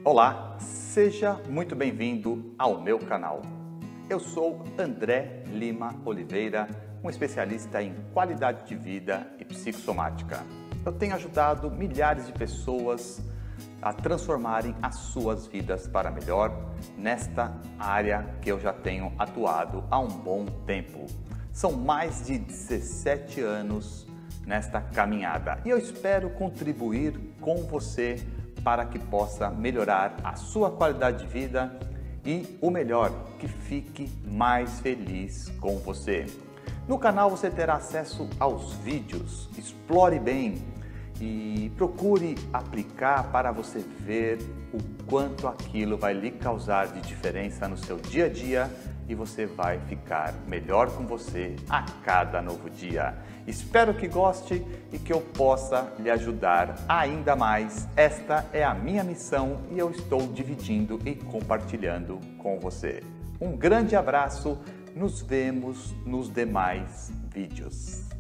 Olá, seja muito bem-vindo ao meu canal. Eu sou André Lima Oliveira, um especialista em qualidade de vida e psicossomática. Eu tenho ajudado milhares de pessoas a transformarem as suas vidas para melhor nesta área que eu já tenho atuado há um bom tempo. São mais de 17 anos nesta caminhada e eu espero contribuir com você para que possa melhorar a sua qualidade de vida e, o melhor, que fique mais feliz com você. No canal você terá acesso aos vídeos, explore bem e procure aplicar para você ver o quanto aquilo vai lhe causar de diferença no seu dia a dia e você vai ficar melhor com você a cada novo dia. Espero que goste e que eu possa lhe ajudar ainda mais. Esta é a minha missão e eu estou dividindo e compartilhando com você. Um grande abraço, nos vemos nos demais vídeos.